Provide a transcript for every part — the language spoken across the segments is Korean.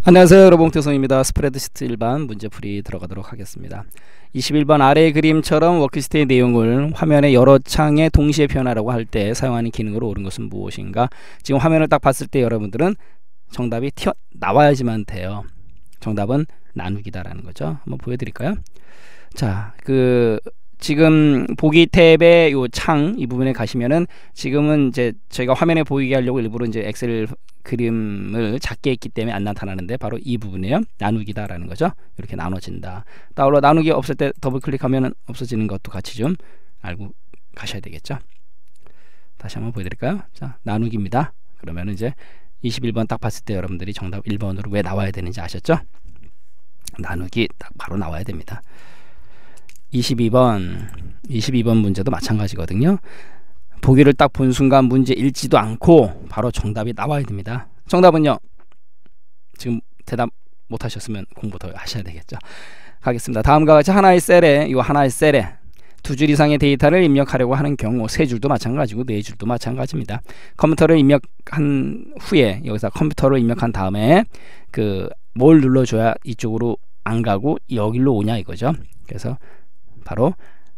안녕하세요, 여러분. 홍태성입니다. 스프레드시트 일반 문제풀이 들어가도록 하겠습니다. 21번 아래 그림처럼 워크시트의 내용을 화면의 여러 창에 동시에 표현하라고 할 때 사용하는 기능으로 옳은 것은 무엇인가? 지금 화면을 딱 봤을 때 여러분들은 정답이 나와야지만 돼요. 정답은 나누기다라는 거죠. 한번 보여드릴까요? 자, 지금 보기 탭의 요 창 이 부분에 가시면은 지금은 이제 저희가 화면에 보이게 하려고 일부러 이제 엑셀 그림을 작게 했기 때문에 안 나타나는데 바로 이 부분이에요. 나누기다라는 거죠. 이렇게 나눠진다. 따로 나누기 없을 때 더블 클릭하면은 없어지는 것도 같이 좀 알고 가셔야 되겠죠. 다시 한번 보여드릴까요? 자, 나누기입니다. 그러면 이제 21번 딱 봤을 때 여러분들이 정답 1번으로 왜 나와야 되는지 아셨죠? 나누기 딱 바로 나와야 됩니다. 22번 문제도 마찬가지거든요. 보기를 딱 본 순간 문제 읽지도 않고 바로 정답이 나와야 됩니다. 정답은요, 지금 대답 못 하셨으면 공부 더 하셔야 되겠죠. 가겠습니다. 다음과 같이 하나의 셀에 두 줄 이상의 데이터를 입력하려고 하는 경우 세 줄도 마찬가지고 네 줄도 마찬가지입니다. 컴퓨터를 입력한 후에 여기서 컴퓨터를 입력한 다음에 뭘 눌러줘야 이쪽으로 안 가고 여기로 오냐 이거죠. 그래서 바로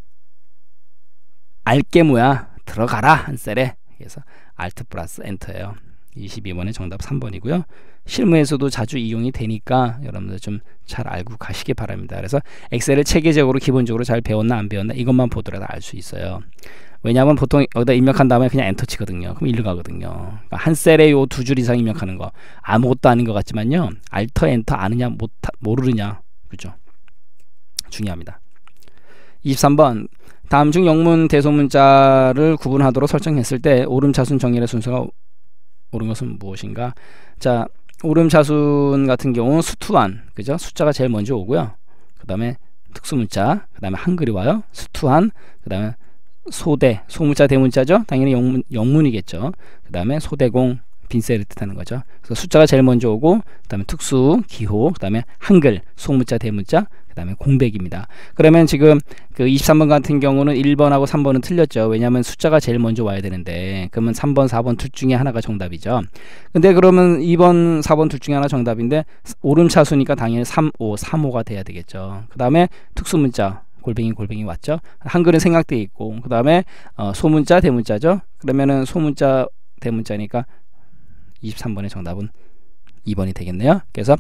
알게 뭐야 들어가라 한 셀에, 그래서 Alt 플러스 엔터예요. 22번의 정답 3번이고요. 실무에서도 자주 이용이 되니까 여러분들 좀 잘 알고 가시기 바랍니다. 그래서 엑셀을 체계적으로 기본적으로 잘 배웠나 안 배웠나 이것만 보더라도 알 수 있어요. 왜냐하면 보통 여기다 입력한 다음에 그냥 엔터 치거든요. 그럼 일로 가거든요. 그러니까 한 셀에 요 두 줄 이상 입력하는 거 아무것도 아닌 것 같지만요, Alt 엔터 아느냐 모르느냐, 그죠? 중요합니다. 23번 다음 중 영문 대소문자를 구분하도록 설정했을 때 오름차순 정렬의 순서가 옳은 것은 무엇인가? 자, 오름차순 같은 경우는 수투한, 그죠? 숫자가 제일 먼저 오고요. 그 다음에 특수문자, 그 다음에 한글이 와요. 수투한, 그 다음에 소문자 대문자죠. 당연히 영문이겠죠. 그 다음에 소대공, 빈셀을 뜻하는 거죠. 그래서 숫자가 제일 먼저 오고, 그 다음에 특수, 기호, 그 다음에 한글, 소문자 대문자, 그 다음에 공백입니다. 그러면 지금 23번 같은 경우는 1번하고 3번은 틀렸죠. 왜냐하면 숫자가 제일 먼저 와야 되는데, 그러면 3번, 4번 둘 중에 하나가 정답이죠. 근데 그러면 2번, 4번 둘 중에 하나 정답인데 오름차수니까 당연히 3호가 돼야 되겠죠. 그 다음에 특수문자, 골뱅이 왔죠. 한글은 생략되어 있고, 그 다음에 소문자 대문자죠. 그러면은 소문자 대문자니까 23번의 정답은 2번이 되겠네요. 그래서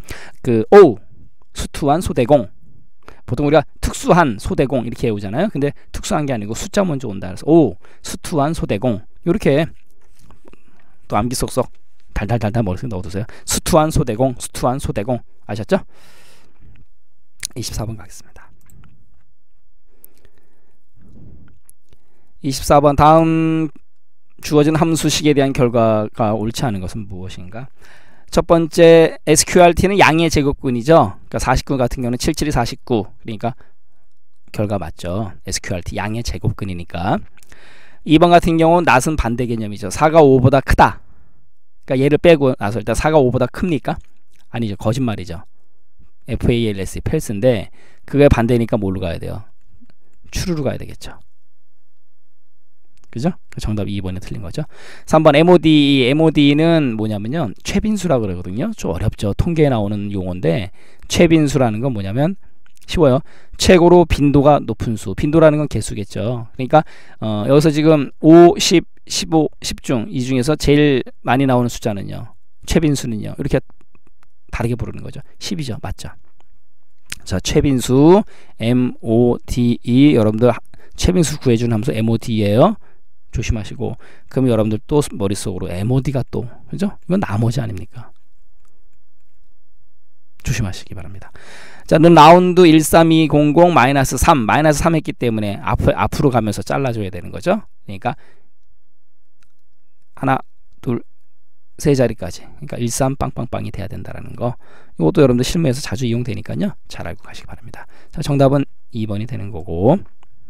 수투한 소대공, 보통 우리가 특수한 소대공 이렇게 외우잖아요. 근데 특수한 게 아니고 숫자 먼저 온다. 그래서 수투한 소대공, 이렇게 또 암기 쏙쏙 달달달달 머릿속에 넣어두세요. 수투한 소대공 아셨죠? 24번 가겠습니다. 24번 다음 주어진 함수식에 대한 결과가 옳지 않은 것은 무엇인가? 첫 번째 SQRT는 양의 제곱근이죠. 그러니까 49 같은 경우는 77이 49, 그러니까 결과 맞죠. SQRT 양의 제곱근이니까. 2번 같은 경우는 낫은 반대 개념이죠. 4가 5보다 크다. 그러니까 얘를 빼고 나서 일단 4가 5보다 큽니까? 아니죠. 거짓말이죠. FALS 펠스인데 그게 반대니까 뭘로 가야 돼요? 추루로 가야 되겠죠. 그죠? 정답 2번에 틀린 거죠. 3번 MOD는 뭐냐면요, 최빈수라 그러거든요. 좀 어렵죠. 통계에 나오는 용어인데 최빈수라는 건 뭐냐면 쉬워요. 최고로 빈도가 높은 수. 빈도라는 건 개수겠죠. 그러니까 여기서 지금 5, 10, 15, 10중 이 중에서 제일 많이 나오는 숫자는요, 최빈수는요, 이렇게 다르게 부르는 거죠. 10이죠. 맞죠? 자, 최빈수 MODE, 여러분들 최빈수 구해주는 함수 MOD예요. 조심하시고. 그럼 여러분들 또 머릿속으로 MOD가 또, 그죠? 이건 나머지 아닙니까? 조심하시기 바랍니다. 자, 는 라운드 13200 마이너스 3 했기 때문에 앞으로 가면서 잘라줘야 되는 거죠. 그러니까 하나, 둘, 세 자리까지, 그러니까 13 빵빵빵이 돼야 된다라는 거. 이것도 여러분들 실무에서 자주 이용되니까요, 잘 알고 가시기 바랍니다. 자, 정답은 2번이 되는 거고.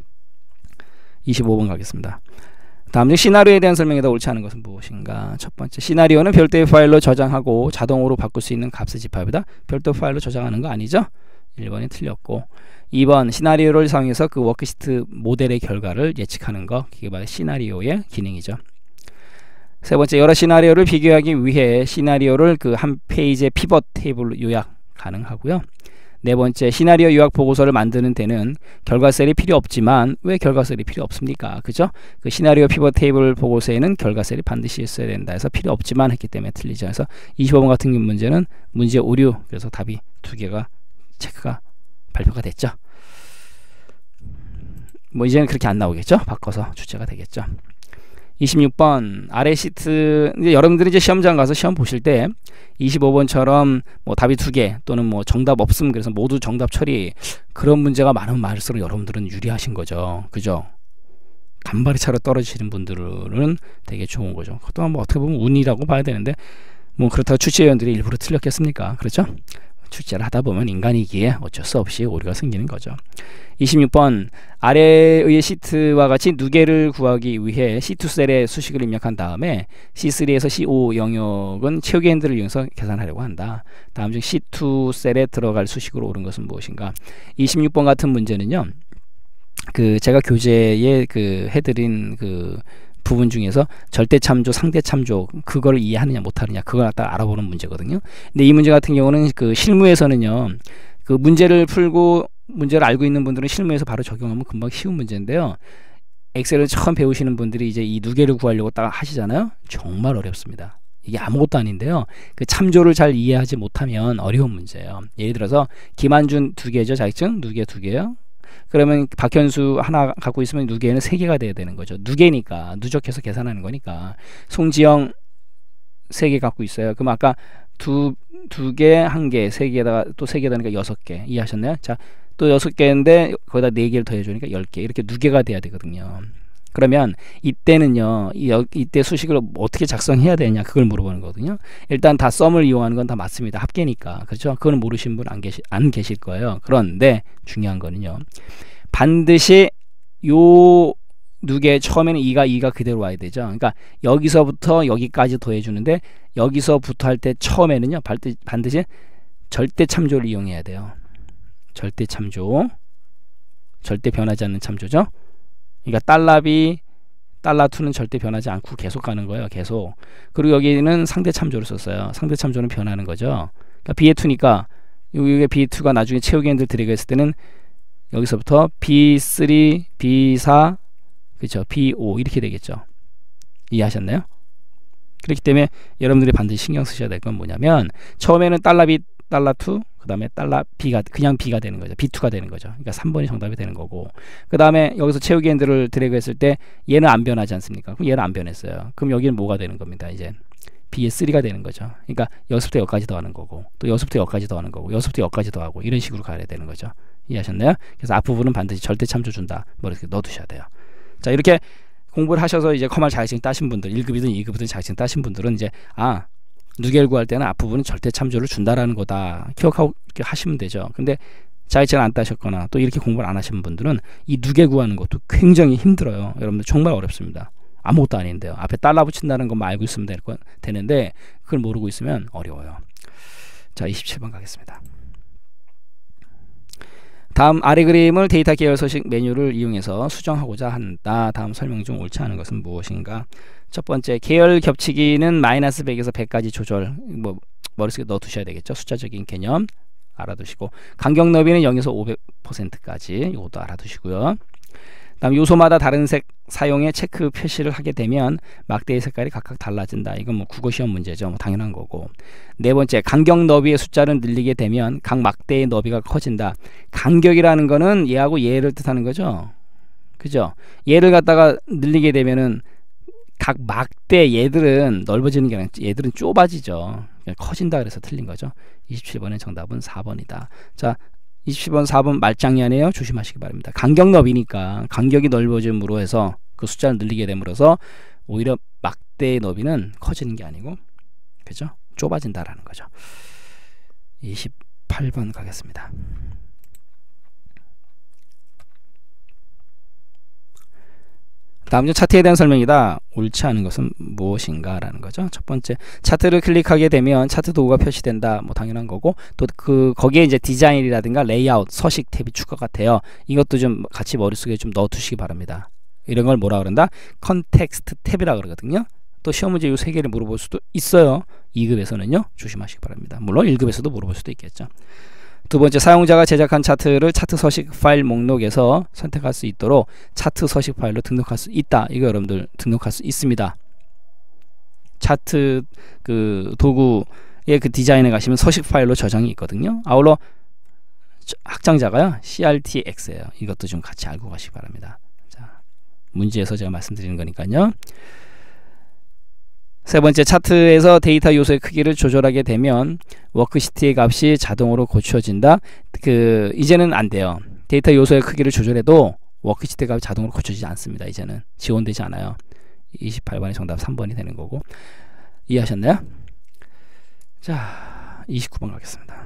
25번 가겠습니다. 다음 중 시나리오에 대한 설명에다 옳지 않은 것은 무엇인가? 첫 번째, 시나리오는 별도의 파일로 저장하고 자동으로 바꿀 수 있는 값을 집합이다. 별도 파일로 저장하는 거 아니죠? 1번이 틀렸고. 2번, 시나리오를 사용해서 그 워크시트 모델의 결과를 예측하는 거, 그게 바로 시나리오의 기능이죠. 세 번째, 여러 시나리오를 비교하기 위해 시나리오를 그 한 페이지의 피벗 테이블로 요약 가능하고요. 네 번째, 시나리오 요약 보고서를 만드는 데는 결과셀이 필요 없지만 왜 결과셀이 필요 없습니까? 그죠? 그 시나리오 피벗 테이블 보고서에는 결과셀이 반드시 있어야 된다 해서 필요 없지만 했기 때문에 틀리죠. 그래서 25번 같은 문제는 문제 오류, 그래서 답이 두 개가 체크가 발표가 됐죠. 뭐 이제는 그렇게 안 나오겠죠? 바꿔서 출제가 되겠죠. 26번 아래 시트, 이제 여러분들이 이제 시험장 가서 시험 보실 때 25번처럼 뭐 답이 두 개 또는 뭐 정답 없음, 그래서 모두 정답 처리, 그런 문제가 많으면 많을수록 여러분들은 유리하신 거죠. 그죠? 간발의 차로 떨어지시는 분들은 되게 좋은 거죠. 그것도 뭐 어떻게 보면 운이라고 봐야 되는데, 뭐 그렇다고 출제위원들이 일부러 틀렸겠습니까? 그렇죠? 출제를 하다 보면 인간이기에 어쩔 수 없이 오류가 생기는 거죠. 26번 아래의 시트와 같이 누계를 구하기 위해 C2 셀에 수식을 입력한 다음에 C3에서 C5 영역은 채우기 핸들을 이용해서 계산하려고 한다. 다음 중 C2 셀에 들어갈 수식으로 옳은 것은 무엇인가? 26번 같은 문제는요, 그 제가 교재에 그 해드린 그 부분 중에서 절대 참조, 상대 참조, 그걸 이해하느냐 못하느냐, 그걸 갖다 알아보는 문제거든요. 근데 이 문제 같은 경우는 그 실무에서는요, 그 문제를 풀고 문제를 알고 있는 분들은 실무에서 바로 적용하면 금방 쉬운 문제인데요, 엑셀을 처음 배우시는 분들이 이제 이 누계를 구하려고 딱 하시잖아요. 정말 어렵습니다. 이게 아무것도 아닌데요, 그 참조를 잘 이해하지 못하면 어려운 문제예요. 예를 들어서 김한준 두 개죠. 자격증 누계 두 개요. 그러면 박현수 하나 갖고 있으면 누계는 세 개가 돼야 되는 거죠. 누계니까 누적해서 계산하는 거니까. 송지영 세 개 갖고 있어요. 그럼 아까 두 개, 한 개, 세 개에다가 또 세 개다니까 6개. 이해하셨나요? 자, 또 6개인데 거기다 4개를 더해주니까 10개. 이렇게 누계가 돼야 되거든요. 그러면 이때는요, 이때 수식을 어떻게 작성해야 되냐, 그걸 물어보는 거거든요. 일단 다 썸을 이용하는 건 다 맞습니다. 합계니까. 그렇죠? 그거는 모르시는 분 안 계실 거예요. 그런데 중요한 거는요, 반드시 요 누계 처음에는 2가 그대로 와야 되죠. 그러니까 여기서부터 여기까지 더해주는데, 여기서부터 할 때 처음에는요 반드시 절대 참조를 이용해야 돼요. 절대 참조, 절대 변하지 않는 참조죠. 그러니까 달러B, 달러2는 절대 변하지 않고 계속 가는 거예요. 계속. 그리고 여기는 상대 참조를 썼어요. 상대 참조는 변하는 거죠. 그러니까 B의 2니까 여기 B2가 나중에 채우기 핸들 드래그 했을 때는 여기서부터 B3, B4, 그렇죠, B5 이렇게 되겠죠. 이해하셨나요? 그렇기 때문에 여러분들이 반드시 신경 쓰셔야 될 건 뭐냐면, 처음에는 달러B, 달러2, 그 다음에 달러 B가 그냥 B가 되는 거죠. B2가 되는 거죠. 그러니까 3번이 정답이 되는 거고, 그 다음에 여기서 채우기 핸들을 드래그 했을 때 얘는 안 변하지 않습니까? 그럼 얘는 안 변했어요. 그럼 여기는 뭐가 되는 겁니다. 이제 B의 3가 되는 거죠. 그러니까 여기서부터 여기까지 더하는 거고, 또 여기서부터 여기까지 더하는 거고, 여기서부터 여기까지 더하고, 이런 식으로 가야 되는 거죠. 이해하셨나요? 그래서 앞부분은 반드시 절대 참조 준다, 뭐 이렇게 넣어두셔야 돼요. 자, 이렇게 공부를 하셔서 이제 커말 자격증 따신 분들, 1급이든 2급이든 자격증 따신 분들은 이제 누계를 구할 때는 앞부분은 절대 참조를 준다라는 거다 기억하고 이렇게 하시면 되죠. 근데 자격증을 안 따셨거나 또 이렇게 공부를 안 하신 분들은 이 누계 구하는 것도 굉장히 힘들어요. 여러분들 정말 어렵습니다. 아무것도 아닌데요. 앞에 달러 붙인다는 것만 알고 있으면 되는데 그걸 모르고 있으면 어려워요. 자, 27번 가겠습니다. 다음 아래 그림을 데이터 계열 서식 메뉴를 이용해서 수정하고자 한다. 다음 설명 중 옳지 않은 것은 무엇인가? 첫 번째, 계열 겹치기는 -100에서 100까지 조절, 뭐 머릿속에 넣어 두셔야 되겠죠. 숫자적인 개념 알아두시고, 간격 너비는 0에서 500%까지 이것도 알아두시고요. 다음 요소마다 다른 색 사용에 체크 표시를 하게 되면 막대의 색깔이 각각 달라진다. 이건 뭐 국어 시험 문제죠. 뭐 당연한 거고. 네 번째, 간격 너비의 숫자를 늘리게 되면 각 막대의 너비가 커진다. 간격이라는 거는 얘하고 얘를 뜻하는 거죠. 그죠? 얘를 갖다가 늘리게 되면은 각 막대 얘들은 넓어지는 게 아니라 얘들은 좁아지죠. 커진다 그래서 틀린 거죠. 27번의 정답은 4번이다. 자, 27번 4번 말장난이에요. 조심하시기 바랍니다. 간격 너비니까 간격이 넓어짐으로 해서 그 숫자를 늘리게 됨으로써 오히려 막대의 너비는 커지는 게 아니고, 그죠? 좁아진다라는 거죠. 28번 가겠습니다. 다음은 차트에 대한 설명이다. 옳지 않은 것은 무엇인가 라는 거죠. 첫 번째, 차트를 클릭하게 되면 차트 도구가 표시된다. 뭐 당연한 거고, 또 거기에 이제 디자인이라든가 레이아웃, 서식 탭이 추가가 돼요. 이것도 좀 같이 머릿속에 좀 넣어 두시기 바랍니다. 이런 걸 뭐라 그런다? 컨텍스트 탭이라 그러거든요. 또 시험 문제 이 세 개를 물어볼 수도 있어요. 2급에서는요. 조심하시기 바랍니다. 물론 1급에서도 물어볼 수도 있겠죠. 두 번째, 사용자가 제작한 차트를 차트 서식 파일 목록에서 선택할 수 있도록 차트 서식 파일로 등록할 수 있다. 이거 여러분들 등록할 수 있습니다. 차트 그 도구의 그 디자인에 가시면 서식 파일로 저장이 있거든요. 아울러 확장자가요 CRTX예요. 이것도 좀 같이 알고 가시기 바랍니다. 자, 문제에서 제가 말씀드리는 거니까요. 세 번째, 차트에서 데이터 요소의 크기를 조절하게 되면 워크시트의 값이 자동으로 고쳐진다. 이제는 안 돼요. 데이터 요소의 크기를 조절해도 워크시트 값이 자동으로 고쳐지지 않습니다. 이제는 지원되지 않아요. 28번의 정답 3번이 되는 거고. 이해하셨나요? 자, 29번 가겠습니다.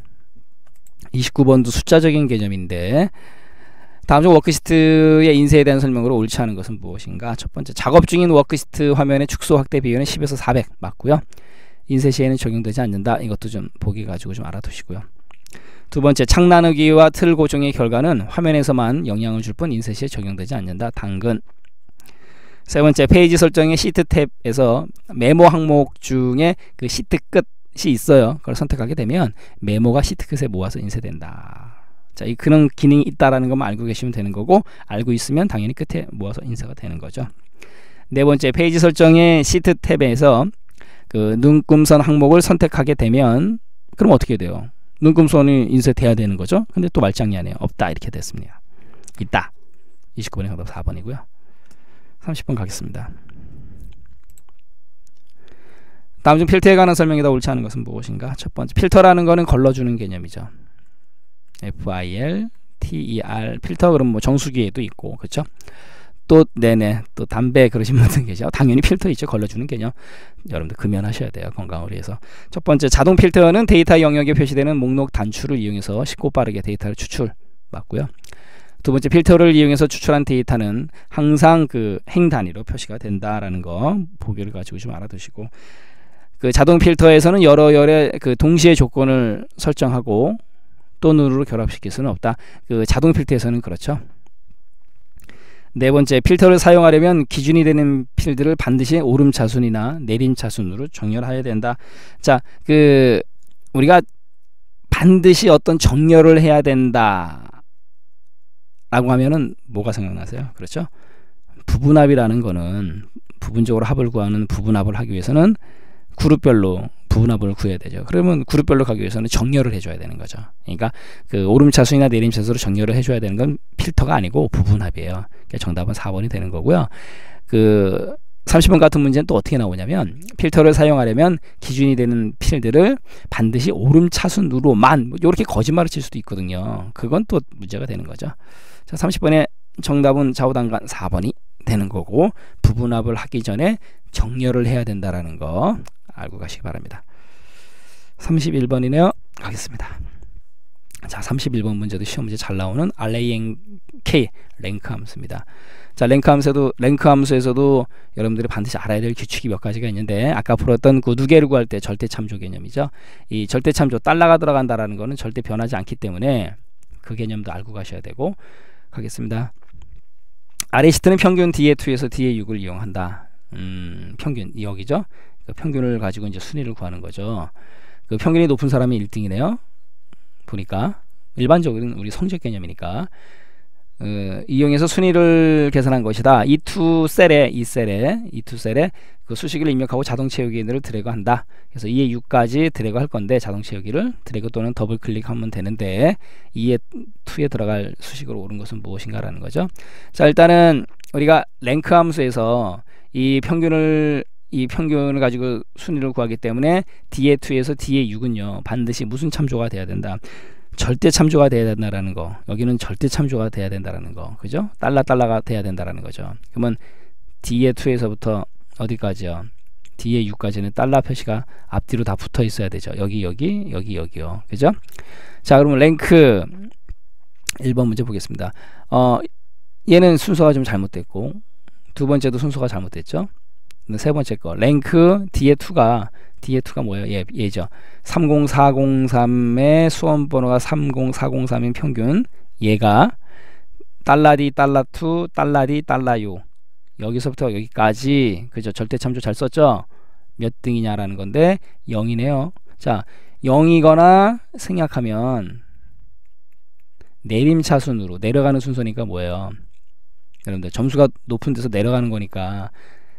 29번도 숫자적인 개념인데, 다음 중 워크시트의 인쇄에 대한 설명으로 옳지 않은 것은 무엇인가? 첫 번째, 작업 중인 워크시트 화면의 축소 확대 비율은 10에서 400 맞고요. 인쇄 시에는 적용되지 않는다. 이것도 좀 보기 가지고 좀 알아두시고요. 두 번째, 창 나누기와 틀 고정의 결과는 화면에서만 영향을 줄 뿐 인쇄 시에 적용되지 않는다. 당근. 세 번째, 페이지 설정의 시트 탭에서 메모 항목 중에 그 시트 끝이 있어요. 그걸 선택하게 되면 메모가 시트 끝에 모아서 인쇄된다. 자, 그런 기능이 있다라는 것만 알고 계시면 되는 거고, 알고 있으면 당연히 끝에 모아서 인쇄가 되는 거죠. 네 번째, 페이지 설정의 시트 탭에서 그 눈금선 항목을 선택하게 되면 그럼 어떻게 돼요? 눈금선이 인쇄돼야 되는 거죠. 근데 또 말짱이 아니에요. 없다 이렇게 됐습니다. 있다. 29번의 정답 4번이고요. 30번 가겠습니다. 다음 중 필터에 관한 설명이다. 옳지 않은 것은 무엇인가? 첫 번째, 필터라는 거는 걸러주는 개념이죠. FIL, TER, 필터. 그럼 뭐 정수기에도 있고, 그렇죠? 또 또 담배 그러신 분들 계셔. 당연히 필터 있죠. 걸러주는 개념. 여러분들 금연하셔야 돼요. 건강을 위해서. 첫 번째, 자동 필터는 데이터 영역에 표시되는 목록 단추를 이용해서 쉽고 빠르게 데이터를 추출 맞고요. 두 번째, 필터를 이용해서 추출한 데이터는 항상 그 행 단위로 표시가 된다라는 거 보기를 가지고 좀 알아두시고, 그 자동 필터에서는 여러 그 동시에 조건을 설정하고 또 누르로 결합시킬 수는 없다. 그 자동 필터에서는 그렇죠. 네 번째, 필터를 사용하려면 기준이 되는 필드를 반드시 오름차순이나 내림차순으로 정렬해야 된다. 자, 우리가 반드시 어떤 정렬을 해야 된다 라고 하면은 뭐가 생각나세요? 그렇죠? 부분합이라는 거는 부분적으로 합을 구하는 부분합을 하기 위해서는 그룹별로 부분합을 구해야 되죠. 그러면 그룹별로 가기 위해서는 정렬을 해줘야 되는 거죠. 그러니까 그 오름차순이나 내림차순으로 정렬을 해줘야 되는 건 필터가 아니고 부분합이에요. 그러니까 정답은 4번이 되는 거고요. 30번 같은 문제는 또 어떻게 나오냐면, 필터를 사용하려면 기준이 되는 필드를 반드시 오름차순으로만, 이렇게 거짓말을 칠 수도 있거든요. 그건 또 문제가 되는 거죠. 자, 30번의 정답은 좌우단간 4번이 되는 거고, 부분합을 하기 전에 정렬을 해야 된다라는 거 알고 가시기 바랍니다. 31번이네요. 가겠습니다. 자, 31번 문제도 시험 문제 잘 나오는 RANK 랭크 함수입니다. 자, 랭크 함수에서도 여러분들이 반드시 알아야 될 규칙이 몇 가지가 있는데, 아까 풀었던 그 두 개를 구할 때 절대 참조 개념이죠. 이 절대 참조, 달러가 들어간다라는 거는 절대 변하지 않기 때문에 그 개념도 알고 가셔야 되고. 가겠습니다. RA시트는 평균 DA2에서 DA6을 이용한다. 평균 여기죠. 그 평균을 가지고 이제 순위를 구하는 거죠. 그 평균이 높은 사람이 1등이네요. 보니까 일반적인 우리 성적 개념이니까 이용해서 순위를 계산한 것이다. 이 두 셀에 그 수식을 입력하고 자동 채우기를 드래그한다. 그래서 2에 6까지 드래그 할 건데, 자동 채우기를 드래그 또는 더블 클릭하면 되는데 2에 2에 들어갈 수식으로 옳은 것은 무엇인가라는 거죠. 자, 일단은 우리가 랭크 함수에서 이 평균을 가지고 순위를 구하기 때문에 DA2에서 DA6은요 반드시 무슨 참조가 돼야 된다? 절대 참조가 돼야 된다라는 거. 여기는 절대 참조가 돼야 된다라는 거. 그죠? 달러가 돼야 된다라는 거죠. 그러면 DA2에서부터 어디까지요? DA6까지는 달러 표시가 앞뒤로 다 붙어 있어야 되죠. 여기요. 그죠? 자, 그러면 랭크 1번 문제 보겠습니다. 얘는 순서가 좀 잘못됐고, 두 번째도 순서가 잘못됐죠. 세 번째 거 랭크 DA2가 뭐예요? 얘죠. 30403의 수험번호가 30403인 평균, 얘가 달러디 달러2 달러디 달러요 여기서부터 여기까지 그죠? 절대참조 잘 썼죠? 몇 등이냐라는 건데 0이네요. 자, 0이거나 생략하면 내림차순으로 내려가는 순서니까 뭐예요? 여러분들 점수가 높은 데서 내려가는 거니까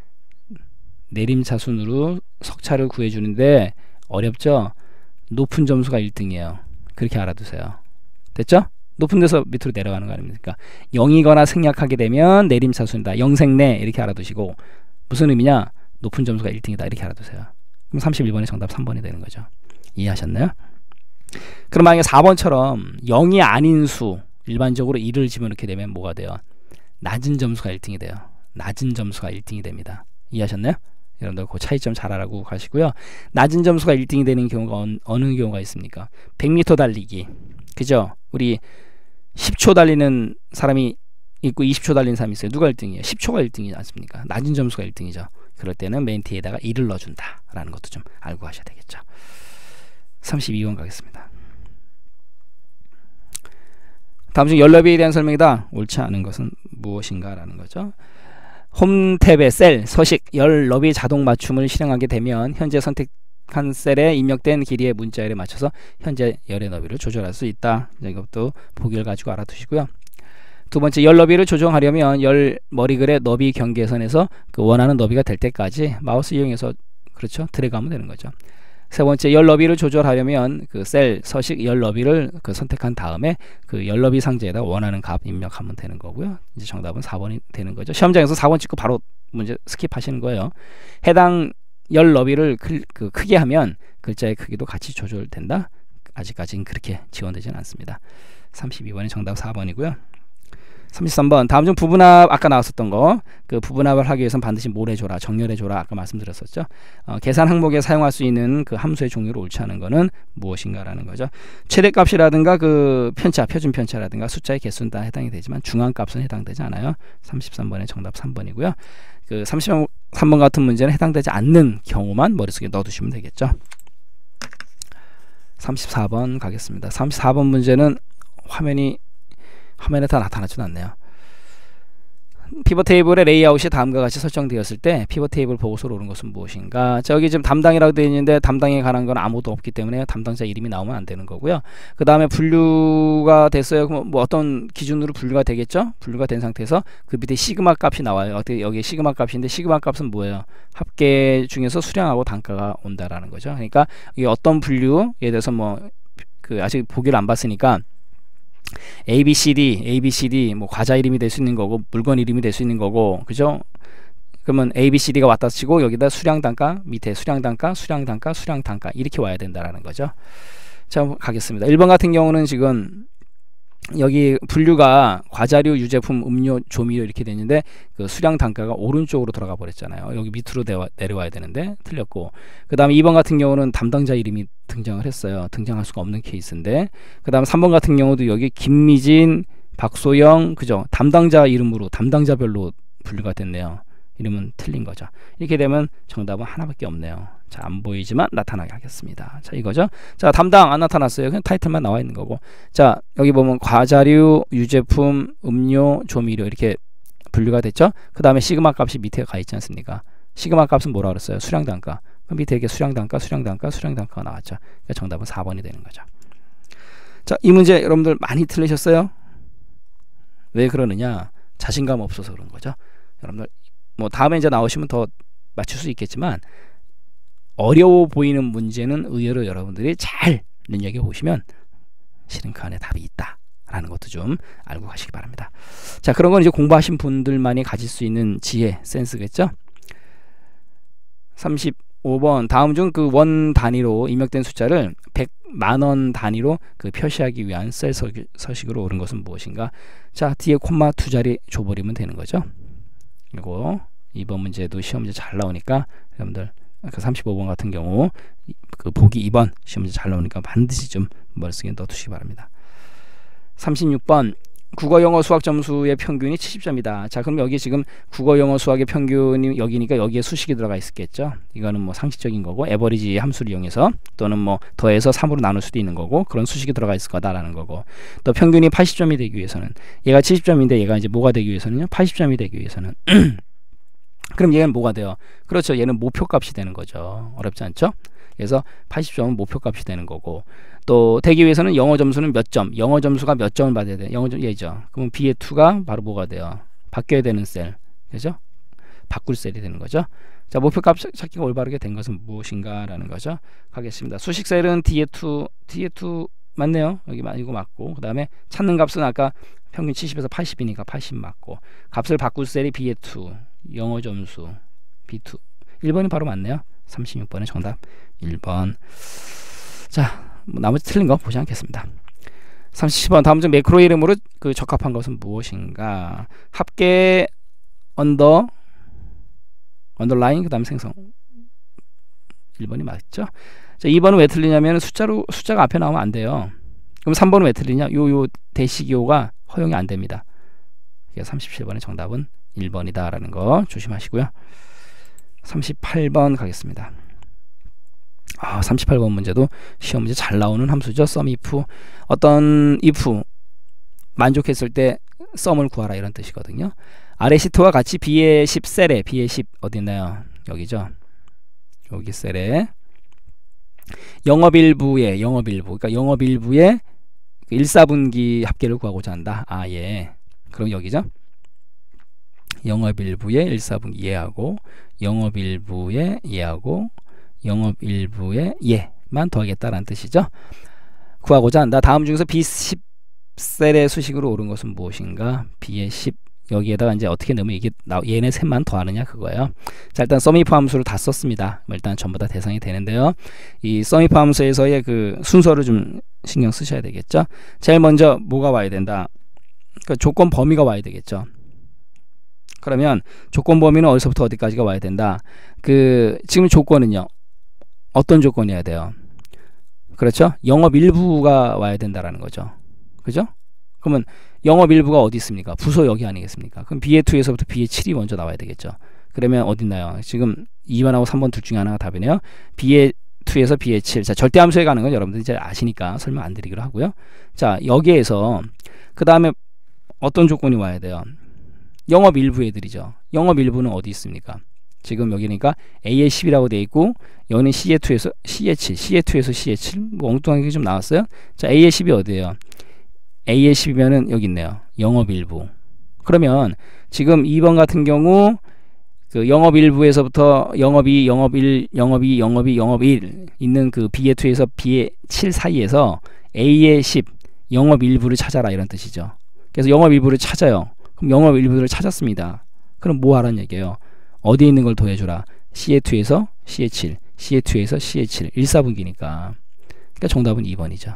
내림차순으로 석차를 구해주는데 어렵죠? 높은 점수가 1등이에요. 그렇게 알아두세요. 됐죠? 높은 데서 밑으로 내려가는 거 아닙니까? 0이거나 생략하게 되면 내림차순이다. 영생내 이렇게 알아두시고 무슨 의미냐? 높은 점수가 1등이다. 이렇게 알아두세요. 그럼 31번의 정답 3번이 되는 거죠. 이해하셨나요? 그럼 만약에 4번처럼 0이 아닌 수 일반적으로 1을 집어넣게 되면 뭐가 돼요? 낮은 점수가 1등이 돼요. 낮은 점수가 1등이 됩니다. 이해하셨나요? 여러분들 그 차이점 잘 알아고 가시고요. 낮은 점수가 1등이 되는 경우가 어느 경우가 있습니까? 100m 달리기. 그죠? 우리 10초 달리는 사람이 있고 20초 달리는 사람이 있어요. 누가 1등이에요? 10초가 1등이지 않습니까? 낮은 점수가 1등이죠. 그럴 때는 맨 뒤에다가 1을 넣어준다 라는 것도 좀 알고 가셔야 되겠죠. 32번 가겠습니다. 다음 중 열너비에 대한 설명이다. 옳지 않은 것은 무엇인가 라는 거죠. 홈탭의 셀, 서식, 열너비 자동 맞춤을 실행하게 되면 현재 선택한 셀에 입력된 길이의 문자열에 맞춰서 현재 열의 너비를 조절할 수 있다. 이것도 보기를 가지고 알아두시고요. 두 번째, 열 너비를 조정하려면 열 머리글의 너비 경계선에서 그 원하는 너비가 될 때까지 마우스 이용해서 그렇죠 드래그하면 되는 거죠. 세 번째, 열 너비를 조절하려면 그 셀, 서식, 열 너비를 그 선택한 다음에 그 열 너비 상자에다 원하는 값 입력하면 되는 거고요. 이제 정답은 4번이 되는 거죠. 시험장에서 4번 찍고 바로 문제 스킵하시는 거예요. 해당 열 너비를 크게 하면 글자의 크기도 같이 조절된다. 아직까지는 그렇게 지원되지는 않습니다. 32번이 정답 4번이고요. 33번, 다음 중 부분합 아까 나왔었던 거, 그 부분합을 하기 위해서는 반드시 뭘 해줘라, 정렬해줘라 아까 말씀드렸었죠. 계산 항목에 사용할 수 있는 그 함수의 종류를 옳지 않은 거는 무엇인가 라는 거죠. 최대값이라든가 그 편차, 표준 편차라든가 숫자의 개수는 다 해당이 되지만 중앙값은 해당되지 않아요. 33번의 정답 3번이고요. 그 33번 같은 문제는 해당되지 않는 경우만 머릿속에 넣어두시면 되겠죠. 34번 가겠습니다. 34번 문제는 화면에 다 나타나지도 않네요. 피벗 테이블의 레이아웃이 다음과 같이 설정되었을 때 피벗 테이블 보고서로 오른 것은 무엇인가? 저기 지금 담당이라고 되어 있는데 담당에 관한 건 아무도 없기 때문에 담당자 이름이 나오면 안 되는 거고요. 그 다음에 분류가 됐어요. 뭐 어떤 기준으로 분류가 되겠죠? 분류가 된 상태에서 그 밑에 시그마 값이 나와요. 어떻게 여기 시그마 값인데 시그마 값은 뭐예요? 합계 중에서 수량하고 단가가 온다라는 거죠. 그러니까 이게 어떤 분류에 대해서 뭐 그 아직 보기를 안 봤으니까 ABCD 뭐 과자 이름이 될 수 있는 거고 물건 이름이 될 수 있는 거고 그죠? 그러면 ABCD가 왔다 치고 여기다 수량 단가 밑에 수량 단가 이렇게 와야 된다라는 거죠. 자, 가겠습니다. 1번 같은 경우는 지금 여기 분류가 과자류, 유제품, 음료, 조미료 이렇게 되는데 그 수량 단가가 오른쪽으로 들어가 버렸잖아요. 여기 밑으로 내려와야 되는데 틀렸고, 그 다음에 2번 같은 경우는 담당자 이름이 등장을 했어요. 등장할 수가 없는 케이스인데, 그 다음에 3번 같은 경우도 여기 김미진, 박소영 그죠? 담당자 이름으로 담당자별로 분류가 됐네요. 이름은 틀린 거죠. 이렇게 되면 정답은 하나밖에 없네요. 자, 안 보이지만 나타나게 하겠습니다. 자, 이거죠. 자, 담당 안 나타났어요. 그냥 타이틀만 나와 있는 거고. 자, 여기 보면 과자류, 유제품, 음료, 조미료 이렇게 분류가 됐죠. 그 다음에 시그마 값이 밑에 가 있지 않습니까? 시그마 값은 뭐라 그랬어요? 수량 단가. 그럼 밑에 이렇게 수량 단가가 나왔죠. 그러니까 정답은 4번이 되는 거죠. 자, 이 문제 여러분들 많이 틀리셨어요? 왜 그러느냐? 자신감 없어서 그런 거죠. 여러분들 뭐 다음에 이제 나오시면 더 맞출 수 있겠지만 어려워 보이는 문제는 의외로 여러분들이 잘 눈여겨보시면 실은 그 안에 답이 있다라는 것도 좀 알고 가시기 바랍니다. 자, 그런 건 이제 공부하신 분들만이 가질 수 있는 지혜, 센스겠죠. 35번, 다음 중 그 원 단위로 입력된 숫자를 100만원 단위로 그 표시하기 위한 셀 서식으로 옳은 것은 무엇인가? 자, 뒤에 콤마 두 자리 줘버리면 되는 거죠. 그리고 이번 문제도 시험 문제 잘 나오니까 여러분들 그 35번 같은 경우 그 보기 2번 시험 문제 잘 나오니까 반드시 좀 머릿속에 넣어두시기 바랍니다. 36번, 국어 영어 수학 점수의 평균이 70점이다. 자, 그럼 여기 지금 국어 영어 수학의 평균이 여기니까 여기에 수식이 들어가 있겠죠. 이거는 뭐 상식적인 거고 에버리지 함수를 이용해서 또는 뭐 더해서 3으로 나눌 수도 있는 거고 그런 수식이 들어가 있을 거다라는 거고, 또 평균이 80점이 되기 위해서는 얘가 70점인데 얘가 이제 뭐가 되기 위해서는요? 80점이 되기 위해서는 그럼 얘는 뭐가 돼요? 그렇죠. 얘는 목표값이 되는 거죠. 어렵지 않죠? 그래서 80점은 목표값이 되는 거고, 또 되기 위해서는 영어 점수는 몇 점, 영어 점수가 몇 점을 받아야 돼요? 영어 점 얘죠. 그러면 B의 2가 바로 뭐가 돼요? 바뀌어야 되는 셀, 그죠? 바꿀 셀이 되는 거죠. 자, 목표값 찾기가 올바르게 된 것은 무엇인가라는 거죠. 가겠습니다. 수식 셀은 D의 2 맞네요. 여기 이거 맞고, 그 다음에 찾는 값은 아까 평균 70에서 80이니까 80 맞고, 값을 바꿀 셀이 B의 2, 영어 점수 B2. 1번이 바로 맞네요. 36번의 정답 1번. 자, 뭐 나머지 틀린 거 보지 않겠습니다. 30번 다음 중 매크로 이름으로 그 적합한 것은 무엇인가? 합계 언더라인 그 다음 생성. 1번이 맞죠? 자, 2번은 왜 틀리냐면 숫자가 앞에 나오면 안 돼요. 그럼 3번은 왜 틀리냐? 요 대시기호가 허용이 안 됩니다. 37번의 정답은 1번이다 라는 거 조심하시고요. 38번 가겠습니다. 38번 문제도 시험 문제 잘 나오는 함수죠. sum if. 어떤 if 만족했을 때 sum을 구하라 이런 뜻이거든요. 아래 시트와 같이 B의 10 셀에, B의 10 어디 있나요? 여기죠. 여기 셀에 영업일부의 그러니까 영업일부의 1/4분기 합계를 구하고자 한다. 예. 그럼 여기죠. 영업일부의 1/4분기 예하고 영업일부의 예하고 영업일부의 예만 더하겠다라는 뜻이죠. 구하고자 한다. 다음 중에서 B10 셀의 수식으로 옳은 것은 무엇인가? B의 10 여기에다가 이제 어떻게 넣으면 이게 얘네 셋만 더하느냐 그거예요. 자, 일단 sumif 함수를 다 썼습니다. 일단 전부 다 대상이 되는데요. 이 sumif 함수에서의 그 순서를 좀 신경 쓰셔야 되겠죠. 제일 먼저 뭐가 와야 된다? 그 조건 범위가 와야 되겠죠. 그러면 조건 범위는 어디서부터 어디까지가 와야 된다? 그 지금 조건은요. 어떤 조건이어야 돼요? 그렇죠? 영업 일부가 와야 된다라는 거죠. 그죠? 그러면 영업 일부가 어디 있습니까? 부서 여기 아니겠습니까? 그럼 B의 2에서부터 B의 7이 먼저 나와야 되겠죠. 그러면 어디 있나요? 지금 2번하고 3번 둘 중에 하나가 답이네요. B의 2에서 B의 7. 자, 절대함수에 가는 건 여러분들이 이제 아시니까 설명 안 드리기로 하고요. 자, 여기에서 그 다음에 어떤 조건이 와야 돼요? 영업 일부 애들이죠. 영업 일부는 어디 있습니까? 지금 여기니까 A의 10이라고 돼 있고 여기는 C의 2에서 C의 7, C의 2에서 C의 7. 뭐 엉뚱하게 좀 나왔어요. 자, A의 10이 어디예요? A의 10이면은 여기 있네요. 영업 일부. 그러면 지금 2번 같은 경우 그 영업 일부에서부터 영업 2, 영업 1, 영업 2, 영업 2, 영업 1 있는 그 B의 2에서 B의 7 사이에서 A의 10 영업 일부를 찾아라 이런 뜻이죠. 그래서 영업 일부를 찾아요. 그럼 영업 일부를 찾았습니다. 그럼 뭐 하라는 얘기예요? 어디에 있는 걸 더해주라. C의 2에서 C의 7, C의 2에서 C의 7, 1/4분기니까. 그러니까 정답은 2번이죠.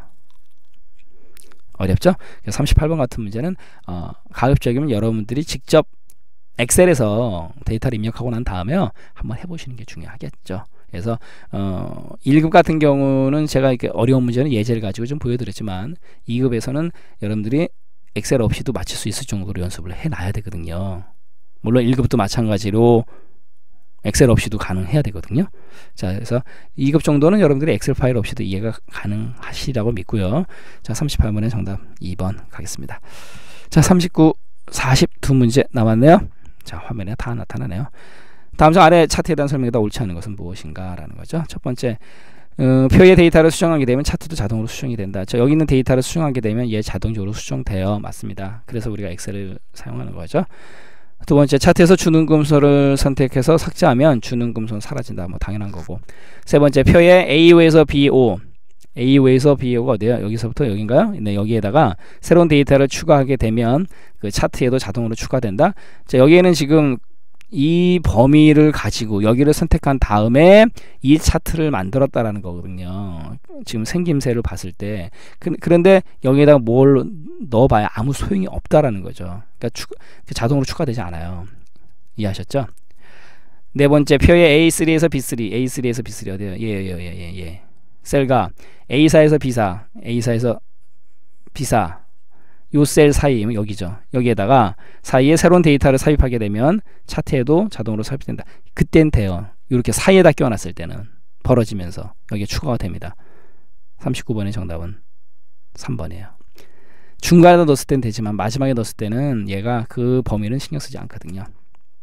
어렵죠? 38번 같은 문제는 가급적이면 여러분들이 직접 엑셀에서 데이터를 입력하고 난 다음에요. 한번 해보시는 게 중요하겠죠. 그래서 1급 같은 경우는 제가 이렇게 어려운 문제는 예제를 가지고 좀 보여드렸지만 2급에서는 여러분들이 엑셀 없이도 맞출 수 있을 정도로 연습을 해놔야 되거든요. 물론 1급도 마찬가지로 엑셀 없이도 가능해야 되거든요. 자, 그래서 2급 정도는 여러분들이 엑셀 파일 없이도 이해가 가능하시라고 믿고요. 자, 38번의 정답 2번 가겠습니다. 자, 39, 40 두 문제 남았네요. 자, 화면에 다 나타나네요. 다음 중 아래 차트에 대한 설명이 다 옳지 않은 것은 무엇인가 라는 거죠. 첫 번째, 표의 데이터를 수정하게 되면 차트도 자동으로 수정이 된다. 자, 여기 있는 데이터를 수정하게 되면 얘 자동적으로 수정돼요. 맞습니다. 그래서 우리가 엑셀을 사용하는 거죠. 두 번째, 차트에서 주능금소를 선택해서 삭제하면 주능금소는 사라진다. 뭐 당연한 거고. 세 번째, 표에 A호에서 BO, A호에서 BO가 어디예요? 여기서부터 여긴가요? 네, 여기에다가 새로운 데이터를 추가하게 되면 그 차트에도 자동으로 추가된다. 자, 여기에는 지금 이 범위를 가지고 여기를 선택한 다음에 이 차트를 만들었다라는 거거든요. 지금 생김새를 봤을 때. 그런데 여기에다가 뭘 넣어봐야 아무 소용이 없다라는 거죠. 그러니까 자동으로 추가되지 않아요. 이해하셨죠? 네 번째, 표에 A3에서 B3, A3에서 B3 어디에요? 예. 셀과 A4에서 B4, A4에서 B4 요 셀 사이, 여기죠. 여기에다가 사이에 새로운 데이터를 삽입하게 되면 차트에도 자동으로 삽입된다. 그땐 돼요. 이렇게 사이에다 껴놨을 때는 벌어지면서 여기에 추가가 됩니다. 39번의 정답은 3번이에요. 중간에다 넣었을 땐 되지만 마지막에 넣었을 때는 얘가 그 범위는 신경 쓰지 않거든요.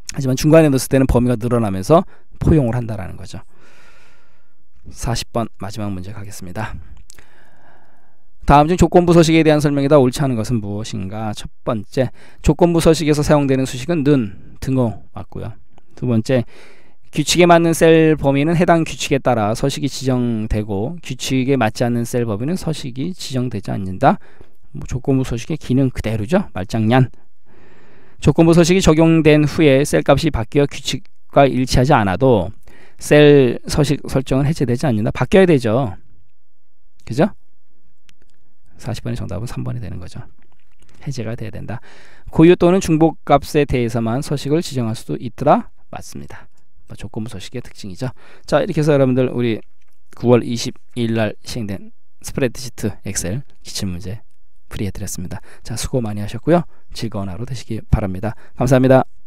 하지만 중간에 넣었을 때는 범위가 늘어나면서 포용을 한다라는 거죠. 40번 마지막 문제 가겠습니다. 다음 중 조건부 서식에 대한 설명이다. 옳지 않은 것은 무엇인가? 첫 번째, 조건부 서식에서 사용되는 수식은 는, 등호 맞고요. 두 번째, 규칙에 맞는 셀 범위는 해당 규칙에 따라 서식이 지정되고 규칙에 맞지 않는 셀 범위는 서식이 지정되지 않는다. 조건부 서식의 기능 그대로죠. 말장난. 조건부 서식이 적용된 후에 셀 값이 바뀌어 규칙과 일치하지 않아도 셀 서식 설정은 해제되지 않는다. 바뀌어야 되죠. 그죠? 40번의 정답은 3번이 되는 거죠. 해제가 돼야 된다. 고유 또는 중복 값에 대해서만 서식을 지정할 수도 있더라. 맞습니다. 조건부 서식의 특징이죠. 자, 이렇게 해서 여러분들 우리 9월 22일 날 시행된 스프레드시트 엑셀 기출문제 풀이해드렸습니다. 자, 수고 많이 하셨고요. 즐거운 하루 되시기 바랍니다. 감사합니다.